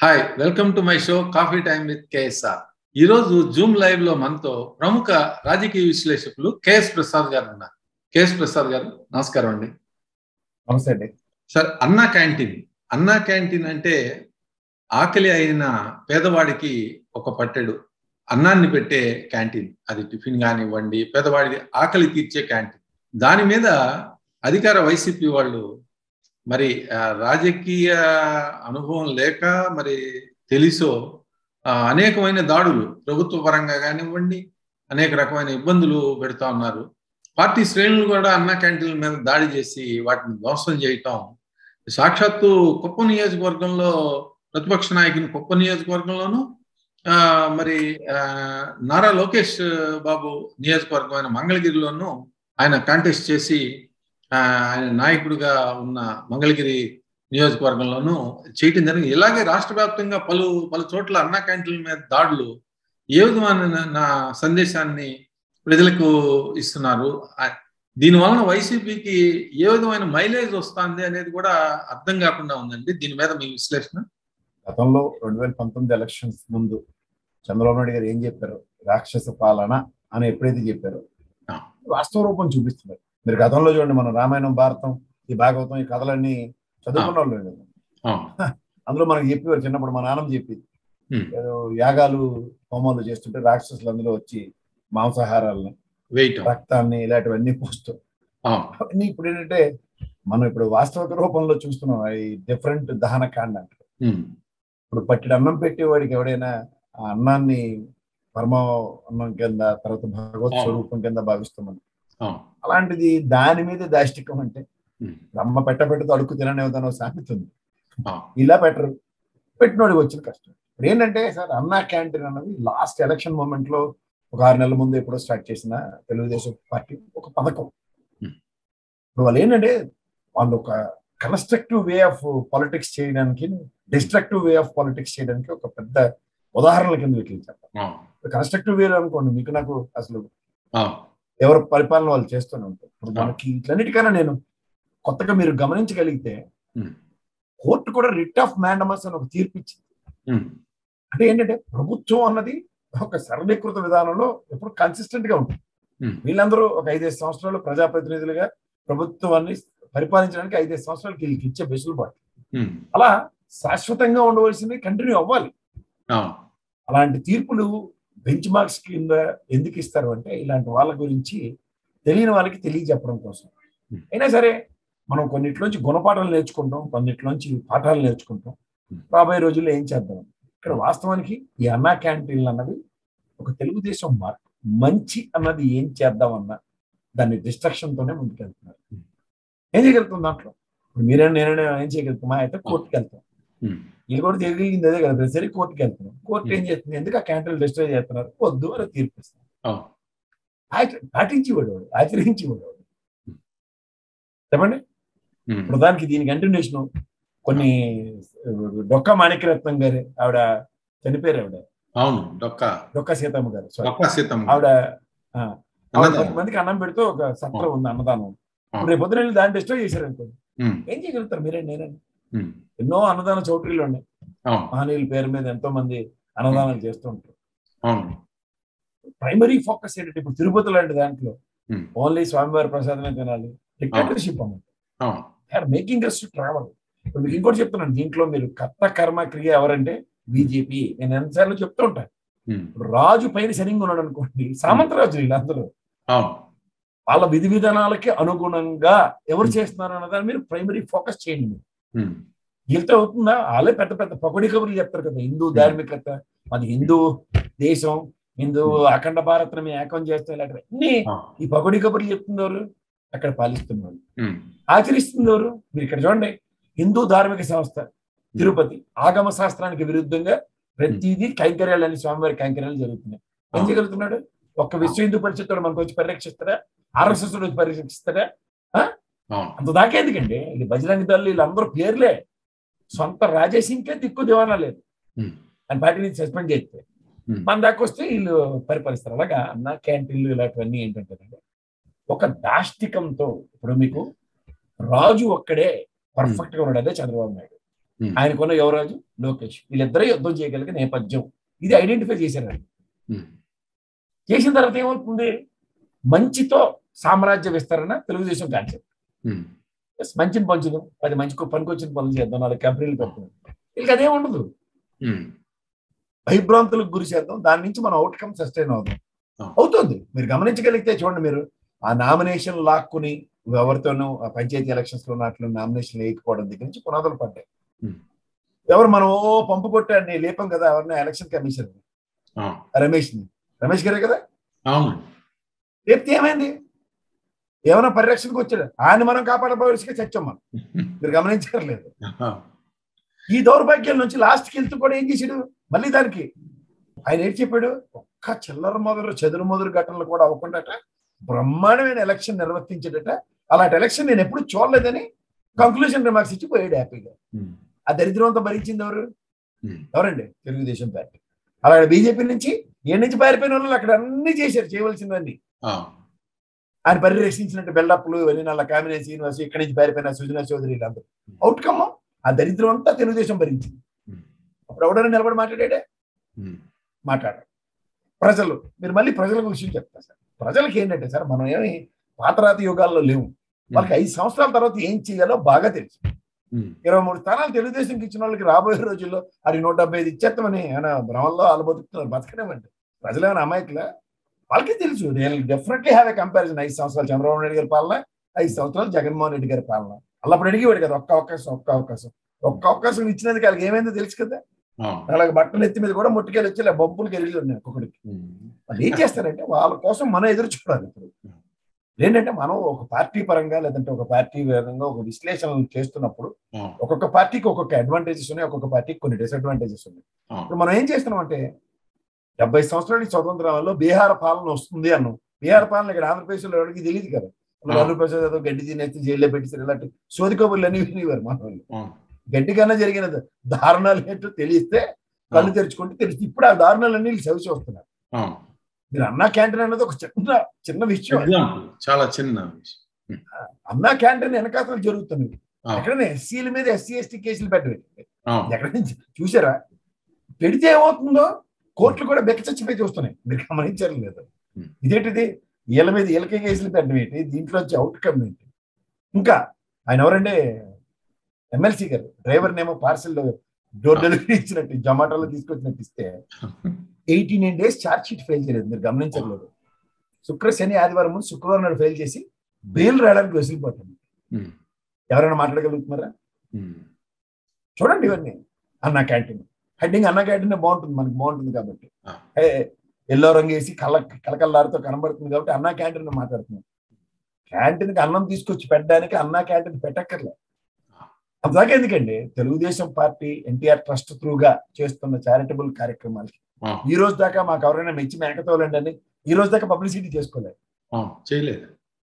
Hi, welcome to my show coffee time with KSR. ఈరోజు Zoom live లో మనతో ప్రముఖ రాజకీయ విశ్లేషకులు కేఎస్ ప్రసాద్ గారు ఉన్నారు. కేఎస్ ప్రసాద్ గారు నమస్కారం అండి. నమస్తే అండి సార్. అన్నా క్యాంటీన్ అంటే ఆకలి అయిన పేదవాడికి ఒక పట్టెడు అన్నాన్ని పెట్టే క్యాంటీన్. అది టిఫిన్ కానివ్వండి, పేదవాడి ఆకలి తీర్చే క్యాంటీన్. దాని మీద అధికార వైసీపీ వాళ్ళు మరి రాజకీయ అనుభవం లేక మరి తెలుసో అనేకమైన దాడులు ప్రభుత్వ పరంగా కానివ్వండి, అనేక రకమైన ఇబ్బందులు పెడతా ఉన్నారు. పార్టీ శ్రేణులు కూడా అన్నా క్యాంటీన్ల మీద దాడి చేసి వాటిని ధ్వంసం చేయటం. సాక్షాత్తు కుప్పం నియోజకవర్గంలో ప్రతిపక్ష నాయకుని కుప్పం నియోజకవర్గంలోనూ మరి నారా లోకేష్ బాబు నియోజకవర్గమైన మంగళగిరిలోనూ ఆయన కాంటెస్ట్ చేసి ఆయన నాయకుడిగా ఉన్న మంగళగిరి నియోజకవర్గంలోనూ చేయటం జరిగింది. ఇలాగే రాష్ట్ర వ్యాప్తంగా పలు చోట్ల అన్నా క్యాంటీన్ల మీద దాడులు ఏ విధమైన సందేశాన్ని ప్రజలకు ఇస్తున్నారు, దీనివలన వైసీపీకి ఏ విధమైన మైలేజ్ వస్తుంది అనేది కూడా అర్థం కాకుండా ఉందండి. దీని మీద మీ విశ్లేషణ. గతంలో 2019 ఎలక్షన్స్ ముందు చంద్రబాబు నాయుడు గారు ఏం చెప్పారు? రాక్షస పాలన అని ఎప్పుడైతే చెప్పారో వాస్తవ రూపం చూపిస్తున్నారు. మీరు గతంలో చూడండి, మనం రామాయణం, భారతం, ఈ భాగవతం, ఈ కథలన్నీ చదువుకున్న వాళ్ళు. అందులో మనకి చెప్పేవారు చిన్నప్పుడు, మా నాన్నమ్మ చెప్పింది, ఏదో యాగాలు హోమాలు చేస్తుంటే రాక్షసులు అందులో వచ్చి మాంసాహారాలని, రక్తాన్ని, ఇలాంటివన్నీ పోస్తూ అవన్నీ ఇప్పుడు ఏంటంటే మనం ఇప్పుడు వాస్తవిక రూపంలో చూస్తున్నాం. అవి డిఫరెంట్ దహన కాండ అంటారు. ఇప్పుడు పట్టిన అన్నం పెట్టేవాడికి ఎవడైనా ఆ అన్నాన్ని పరమ అన్నం కింద, తర్వాత భగవత్ స్వరూపం కింద భావిస్తున్నాం. అలాంటిది దాని మీద దాష్టికం అంటే అమ్మ పెట్టతో అడుక్కు తిననేదనో సామెత ఉంది. ఇలా పెట్టరు, పెట్టినోడికి వచ్చిన కష్టం. ఇప్పుడు ఏంటంటే సార్, అన్నా క్యాంటీన్ అన్నది లాస్ట్ ఎలక్షన్ మూమెంట్ లో ఒక 6 నెలల ముందు ఎప్పుడో స్టార్ట్ చేసిన తెలుగుదేశం పార్టీ ఒక పథకం. ఇప్పుడు వాళ్ళు ఏంటంటే వాళ్ళు ఒక కన్స్ట్రక్టివ్ వే ఆఫ్ పాలిటిక్స్ చేయడానికి, డిస్ట్రక్టివ్ వే ఆఫ్ పాలిటిక్స్ చేయడానికి ఒక పెద్ద ఉదాహరణల కింద చెప్పారు. కన్స్ట్రక్టివ్ వే అనుకోండి, మీకు నాకు అసలు ఎవరు పరిపాలన వాళ్ళు చేస్తూనే ఉంటారు. ఇప్పుడు మనకి ఇట్లన్నిటికైనా నేను కొత్తగా మీరు గమనించగలిగితే కోర్టు కూడా రిట్ ఆఫ్ మ్యాండమస్ అని ఒక తీర్పు ఇచ్చింది. అంటే ఏంటంటే ప్రభుత్వం అన్నది ఒక సరళీకృత విధానంలో ఎప్పుడు కన్సిస్టెంట్ గా ఉంటుంది. వీళ్ళందరూ ఒక 5-5 సంవత్సరాలు ప్రజాప్రతినిధులుగా ప్రభుత్వాన్ని పరిపాలించడానికి 5-5 సంవత్సరాలకి వీళ్ళకి ఇచ్చే వెసులుబాటు. అలా శాశ్వతంగా ఉండవలసింది కంటిన్యూ అవ్వాలి. అలాంటి తీర్పులు బెంచ్ మార్క్స్ కింద ఎందుకు ఇస్తారు అంటే ఇలాంటి వాళ్ళ గురించి తెలియని వాళ్ళకి తెలియజెప్పడం కోసం. అయినా సరే మనం కొన్నిట్లోంచి గుణపాఠాలు నేర్చుకుంటాం, కొన్నిట్లోంచి పాఠాలు నేర్చుకుంటాం. రాబోయే రోజుల్లో ఏం చేద్దాం? ఇక్కడ వాస్తవానికి ఈ అన్నా క్యాంటీన్లు అన్నది ఒక తెలుగుదేశం మార్క్. మంచి అన్నది ఏం చేద్దామన్నా దాన్ని డిస్ట్రక్షన్ తోనే ముందుకెళ్తున్నారు. ఏం చేయగలుగుతాం దాంట్లో? ఇప్పుడు నేనే ఏం చేయగలుగుతామా? అయితే కోర్టుకి వెళ్తాం. వీళ్ళు కూడా తెలియదు అదే కదా, సరే కోర్టుకి వెళ్తున్నాం. కోర్టు ఏం చేస్తుంది? ఎందుకు ఆ క్యాంటీన్లు డిస్ట్రాయ్ చేస్తున్నారు? వద్దు అని తీర్పిస్తారు. పాటించేవాడు, ఆచరించేవాడు. చెప్పండి. ఇప్పుడు దానికి దీని కంటిన్యూషన్ కొన్ని డొక్కా మాణిక్యరత్నం గారు, ఆవిడ చనిపోయారు. డొక్కా సీతమ్మ గారు, ఆవిడ 10 మందికి అన్నం పెడుతూ ఒక సత్రం ఉంది, అన్నదానం. ఇప్పుడు రేపు పొద్దున వెళ్ళి దాన్ని డిస్ట్రాయ్ చేశారు అనుకోండి, ఏం చేయగలుగుతారు? నేనండి ఎన్నో అన్నదాన చౌటరీలు ఉన్నాయి. మహనీయుల పేరు మీద ఎంతో మంది అన్నదానాలు చేస్తూ ఉంటారు. ప్రైమరీ ఫోకస్ ఏంటంటే ఇప్పుడు తిరుపతి లాంటి దాంట్లో ఓన్లీ స్వామివారి ప్రసాదమే తినాలి, డిక్టేటర్షిప్ అన్నమాట. Making us to travel. ఇప్పుడు మీకు ఇంకోటి చెప్తున్నాను, దీంట్లో మీరు కర్త కర్మ క్రియ ఎవరంటే బీజేపీ. నేను ఎన్నిసార్లు చెప్తూ ఉంటాను, రాజు పైన శనింగ్ ఉన్నాడు అనుకోండి, సామంతరాజు వీళ్ళందరూ వాళ్ళ విధి విధానాలకి అనుగుణంగా ఎవరు చేస్తున్నారు అన్నదాన్ని మీరు ప్రైమరీ ఫోకస్ చేయండి. వీళ్ళతో అవుతుందా? వాళ్ళే పెద్ద పెద్ద పకోడీ కబుర్లు చెప్తారు కదా, హిందూ ధార్మికత, అది హిందూ దేశం, హిందూ అఖండ భారత్ మేము ఏకం చేస్తాం, ఇలాంటివన్నీ ఈ పకోడీ కబుర్లు చెప్తున్నారు. అక్కడ పాలిస్తున్నారు, ఆచరిస్తున్నారు. మీరు ఇక్కడ చూడండి, హిందూ ధార్మిక సంస్థ తిరుపతి ఆగమ శాస్త్రానికి విరుద్ధంగా ప్రతిదీ కైంకర్యాలని, స్వామివారి కైంకర్యాలు జరుగుతున్నాయి. ఏం చేయగలుగుతున్నాడు? ఒక్క విశ్వ హిందూ పరిషత్ మనకు వచ్చి పరిరక్షిస్తారా? RSS వచ్చి పరిరక్షిస్తారా? అంత దాకా ఎందుకండి? ఇది బజరంగ దళ్ వీళ్ళందరూ పేర్లే, సొంత రాజేసింగ్కే దిక్కు దివానా లేదు అని పార్టీని సస్పెండ్ చేస్తే మన దాకా వస్తే వీళ్ళు పరిపాలిస్తారు. అలాగా అన్న క్యాంటీన్లు ఇలాంటివన్నీ ఏంటంటే ఒక దాష్టికంతో. ఇప్పుడు మీకు రాజు ఒక్కడే పర్ఫెక్ట్ గా ఉన్నాడు, అదే చంద్రబాబు నాయుడు. ఆయనకున్న యువరాజు లోకేష్, వీళ్ళిద్దరే యుద్ధం చేయగలిగే నేపథ్యం ఇది ఐడెంటిఫై చేశారు. చేసిన తర్వాత ఏమవుతుంది, మంచితో సామ్రాజ్య విస్తరణ తెలుగుదేశం కాన్సెప్ట్. మంచిని పంచుదాం, 10 మంచి పనికొచ్చిన పనులు చేద్దాం, 4 కంపెనీలు పెడతాం, వీళ్ళకి అదేం ఉండదు. భయభ్రాంతులకు గురి చేద్దాం, దాని నుంచి మనం అవుట్కమ్ సస్టైన్ అవుతాం. అవుతుంది. మీరు గమనించగలిగితే చూడండి, మీరు ఆ నామినేషన్ లాక్కుని ఎవరితోనూ పంచాయతీ ఎలక్షన్స్ లో నాట్లు నామినేషన్ వేయకపోవడం దగ్గర నుంచి పునాదులు పడ్డాయి. ఎవరు మనం పంపు కొట్టాన్ని లేపం కదా, ఎవరిని ఎలక్షన్ కమిషన్ రమేష్ గారే కదా లేపితే ఏమైంది, ఏమైనా పరిరక్షణకు వచ్చాడు, ఆయన మనం కాపాడబోయే చచ్చాం మనం. మీరు గమనించలేదు. ఈ దౌర్భాగ్యం నుంచి లాస్ట్కి వెళ్తూ కూడా ఏం చేశాడు, మళ్ళీ దానికి ఆయన ఏం చెప్పాడు, ఒక్క చిల్లర మొదలు చెదురు మొదలు ఘటనలు కూడా అవ్వకుండాట బ్రహ్మాండమైన ఎలక్షన్ నిర్వర్తించేటట. అలాంటి ఎలక్షన్ నేను ఎప్పుడు చూడలేదని కంక్లూజన్ రిమార్క్స్ ఇచ్చి పోయాడు హ్యాపీగా. ఆ దరిద్రం అంతా భరించింది ఎవరండి, తెలుగుదేశం పార్టీ. అలాగే బీజేపీ నుంచి పారిపోయిన వాళ్ళు అక్కడ అన్ని చేశారు, చేయవలసినవన్నీ. ఆయన పరిరక్షించినట్టు బెల్డప్లు ఇవన్నీ, నల్ల కామినే శ్రీనివాస్, ఇక్కడి నుంచి పారిపోయిన సుజనా చౌదరి, వీళ్ళందరూ అవుట్కమ్ ఆ దరిద్రం అంతా తెలుగుదేశం భరించింది. అప్పుడు ఎవడైనా నిలబడి మాట్లాడారు ప్రజలు. మీరు మళ్ళీ ప్రజల విషయం చెప్తారు సార్. ప్రజలకి ఏంటంటే సార్, మనం ఏమి పాతరాత యుగాల్లో లేవు. వాళ్ళకి 5 సంవత్సరాల తర్వాత ఏం చేయాలో బాగా తెలుసు. 23 స్థానాలు తెలుగుదేశంకి ఇచ్చిన వాళ్ళకి రాబోయే రోజుల్లో అది 175 ఇచ్చేస్తామని ఆయన భ్రమంలో వాళ్ళు బతుకుతున్నారు. బతకనేమండి ప్రజలు ఏమైనా అమాయకులా? వాళ్ళకి తెలుసు. Definitely have a comparison. 5 సంవత్సరాలు చంద్రబాబు నాయుడు గారి పాలన, 5 సంవత్సరాలు జగన్మోహన్ రెడ్డి గారి పాలన. అప్పుడు అడిగేవాడు కదా, ఒక్క అవకాశం ఇచ్చినందుకు వాళ్ళకి ఏమైందో తెలుసు కదా. అలాగే బట్టలు ఎత్తి మీద కూడా ముట్టుకెళ్ళి వచ్చి ఇలా బొబ్బులకి వెళ్ళి ఉన్నాయి ఒక్కొక్కడికి. వాళ్ళు ఏం చేస్తారంటే వాళ్ళ కోసం మనం ఎదురు చూడాలి. ఇప్పుడు ఏంటంటే మనం ఒక పార్టీ పరంగా లేదంటే ఒక పార్టీ విధంగా ఒక విశ్లేషణ చేస్తున్నప్పుడు ఒక్కొక్క పార్టీకి ఒక్కొక్క అడ్వాంటేజెస్ ఉన్నాయి, ఒక్కొక్క పార్టీకి కొన్ని డిసడ్వాంటేజెస్ ఉన్నాయి. ఇప్పుడు మనం ఏం చేస్తున్నాం అంటే 70 సంవత్సరాల స్వతంత్రంలో బీహార్ పాలన వస్తుంది అన్నాం. బీహార్ పాలన ఇక్కడ ఆంధ్రప్రదేశ్లో ఎవరికి తెలియదు కదా. ఆంధ్రప్రదేశ్ ఏదో గడ్డి తినేసి జైల్లో పెట్టేసారు, ఇలాంటి సోది కబుర్లు అన్ని వినేవారు మన వాళ్ళు. గడ్డి కన్నా జరిగిన దారుణాలు ఏంటో తెలిస్తే కళ్ళు తెరుచుకుంటే తెలుస్తుంది. ఇప్పుడు ఆ దారుణాలన్నీ చవిచి వస్తున్నారు. మీరు అన్నా క్యాంటీన్ అనేది ఒక చిన్న విషయం, చాలా చిన్న విషయం. అన్నా క్యాంటీన్ వెనకాతలు జరుగుతుంది. ఎక్కడైనా ఎస్సీల మీద ఎస్సీ ఎస్టీ కేసులు పెట్టలేదు. ఎక్కడ నుంచి చూసారా? పెడితే ఏమవుతుందో కోర్టులు కూడా బెక్కచచ్చిపోయి చూస్తున్నాయి. మీరు గమనించారు లేదు? ఇదేంటిది, వీళ్ళ మీద వీళ్ళకే కేసులు పెట్టడం ఏంటి, దీంట్లో వచ్చే అవుట్కమ్ ఏంటి? ఇంకా ఆయన ఎవరంటే ఎమ్మెల్సీ గారు డ్రైవర్నేమో పార్సల్ డోర్ డెలివరీ ఇచ్చినట్టు జొమాటోలో తీసుకొచ్చినట్టు ఇస్తే 89 days ఛార్జ్ షీట్ ఫెయిల్ చేయలేదు. మీరు గమనించలేదు? శుక్రవారం ఆదివారం ముందు శుక్రవారం నాడు ఫెయిల్ చేసి బెయిల్ రావడానికి వెసిలిపోతుంది. ఎవరైనా మాట్లాడగలుగుతున్నారా? చూడండి ఇవన్నీ. అన్నా క్యాంటీన్ హెడ్డింగ్, అన్నా క్యాంటీన్ బాగుంటుంది, మనకి బాగుంటుంది కాబట్టి, ఎల్లో రంగు వేసి కలకల్లారుతో కనబడుతుంది కాబట్టి అన్నా క్యాంటీన్ మాట్లాడుతున్నాం. క్యాంటీన్కి అన్నం తీసుకొచ్చి పెట్టడానికి అన్నా క్యాంటీన్ పెట్టక్కర్లే. అంతదాకా ఎందుకండి, తెలుగుదేశం పార్టీ ఎన్టీఆర్ ట్రస్ట్ త్రూగా చేస్తున్న చారిటబుల్ కార్యక్రమాలకి ఈ రోజు దాకా మాకు ఎవరైనా మెచ్చి మేకతోలండి అని ఈ రోజు దాకా పబ్లిసిటీ చేసుకోలేదు, చేయలేదు.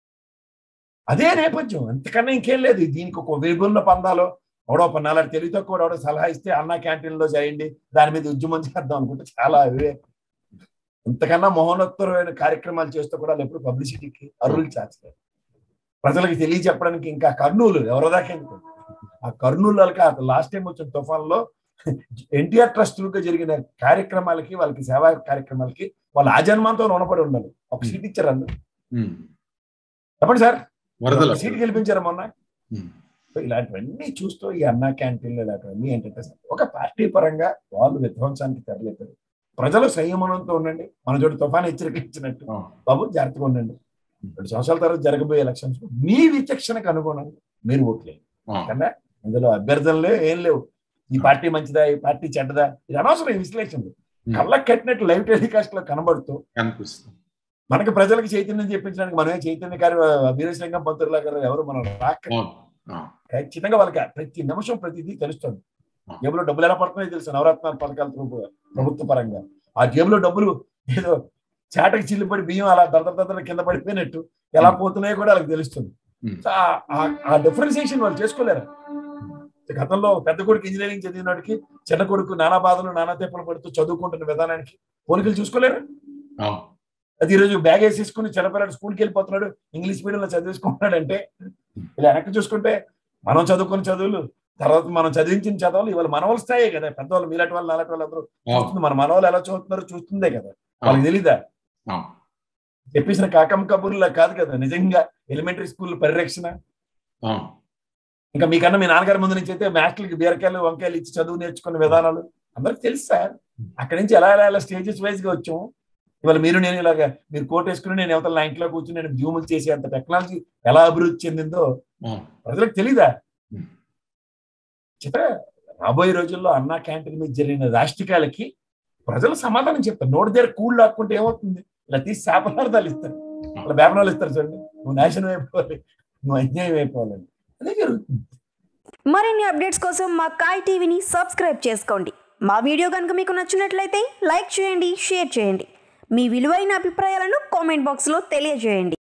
అదే నేపథ్యం, అంతకన్నా ఇంకేం లేదు. దీనికి ఒక విభిన్న పందాలో ఎవడో 14 తెలివితో కూడా ఎవడో సలహా ఇస్తే అన్నా క్యాంటీన్ లో చేయండి, దాని మీద ఉద్యమం చేద్దాం అనుకుంటే చాలా వివేకం. ఇంతకన్నా మహోన్నతమైన కార్యక్రమాలు చేస్తూ కూడా ఎప్పుడు పబ్లిసిటీకి అరువులు చేస్తారు. ప్రజలకు తెలియచెప్పడానికి ఇంకా కర్నూలు ఎవరో దాకా ఎందుకు, ఆ కర్నూలు వాళ్ళకి లాస్ట్ టైం వచ్చిన తుఫాన్లో ఎన్టీఆర్ ట్రస్ట్ గా జరిగిన కార్యక్రమాలకి, వాళ్ళకి సేవా కార్యక్రమాలకి వాళ్ళు ఆజన్మాంతో రుణపడి ఉండాలి. ఒక సీట్ ఇచ్చారు అందరు. చెప్పండి సార్, సీట్ గెలిపించారు మొన్న. ఇలాంటివన్నీ చూస్తూ ఈ అన్నా క్యాంటీన్లు ఇలాంటివన్నీ ఏంటంటే ఒక పార్టీ పరంగా వాళ్ళు విధ్వంసానికి తెరలేపారు. ప్రజలు సంయమనంతో ఉండండి. మన చోటు తుఫాను హెచ్చరిక ఇచ్చినట్టు బాబు జాగ్రత్తగా ఉండండి. 2 సంవత్సరాల తర్వాత జరగబోయే ఎలక్షన్స్ మీ విచక్షణకు అనుగుణంగా మీరు ఓట్లేదు. కన్నా ఇందులో అభ్యర్థనలే ఏం లేవు. ఈ పార్టీ మంచిదా, ఈ పార్టీ చెడ్డదా, ఇది అనవసరం విశ్లేషణలు. కళ్ళకు కట్టినట్టు లైవ్ టెలికాస్ట్ లో కనబడుతూ మనకి ప్రజలకు చైతన్యం చెప్పించడానికి మనమే చైతన్యకారి వీరేశలింగం పంతుర్లా గారు ఎవరు మనం రాక ఖచ్చితంగా వాళ్ళకి ప్రతి నిమిషం ప్రతిదీ తెలుస్తుంది. జేబులో డబ్బులు ఎలా పడుతున్నాయో తెలుసు. నవరత్నాల పథకాల ప్రభుత్వ పరంగా ఆ జేబులో డబ్బులు ఏదో చాటకి చిల్లిపడి బియ్యం అలా దద్దర కింద పడిపోయినట్టు ఎలా పోతున్నాయో కూడా వాళ్ళకి తెలుస్తుంది. ఆ డిఫరెన్సియేషన్ వాళ్ళు చేసుకోలేరు. గతంలో పెద్ద కొడుకు ఇంజనీరింగ్ చదివినోడికి చిన్న కొడుకు నానా బాధలు నానా తెప్పలు పడుతూ చదువుకుంటున్న విధానానికి పోలికలు చూసుకోలేరు. అది ఈరోజు బ్యాగ్ వేసేసుకుని చిన్నపిల్లడు స్కూల్కి వెళ్ళిపోతున్నాడు, ఇంగ్లీష్ మీడియంలో చదివేసుకుంటున్నాడు అంటే ఇలా వెనక్కి చూసుకుంటే మనం చదువుకున్న చదువులు తర్వాత మనం చదివించిన చదవాలి ఇవాళ మనవల స్థాయే కదా, పెద్దవాళ్ళు మీలాంటి వాళ్ళు నాలాంటి వాళ్ళు అందరూ చూస్తుంది, మన మనవాళ్ళు ఎలా చదువుతున్నారో చూస్తుందే కదా, వాళ్ళకి తెలీదా? చెప్పేసిన కాకమ్మ కబుర్లా కాదు కదా, నిజంగా ఎలిమెంటరీ స్కూల్ పరిరక్షణ. ఇంకా మీకన్నా మీ నాన్నగారి ముందు నుంచి అయితే మ్యాథ్లకి బీరకాయలు వంకాయలు ఇచ్చి చదువు నేర్చుకునే విధానాలు అందరికి తెలుసు సార్. అక్కడి నుంచి ఎలా ఎలా స్టేజెస్ వైజ్ గా వచ్చాము. ఇవాళ నేను ఇలాగా మీరు కోట్ వేసుకుని నేను ఎవరి నా ఇంట్లో కూర్చుని నేను జూములు చేసే అంత టెక్నాలజీ ఎలా అభివృద్ధి చెందిందో ప్రజలకు తెలీదా? చెప్పా రాబోయే రోజుల్లో అన్నా క్యాంటీన్ మీద జరిగిన రాష్ట్రీయాలకి ప్రజలు సమాధానం చెప్తారు. నోటి దగ్గర కూళ్ళు లాక్కుంటే ఏమవుతుంది, ఇలా తీసి శాపనార్థాలు ఇస్తారు, ఇలా వేపనాలు ఇస్తారు. చూడండి, నువ్వు నాశనం అయిపోవాలి, నువ్వు అన్యాయం అయిపోవాలని, అదే జరుగుతుంది. మరిన్ని అప్డేట్స్ కోసం మా కాయ్ టీవీని సబ్స్క్రైబ్ చేసుకోండి. మా వీడియో కనుక మీకు నచ్చినట్లయితే లైక్ చేయండి, షేర్ చేయండి. మీ విలువైన అభిప్రాయాలను కామెంట్ బాక్స్లో తెలియజేయండి.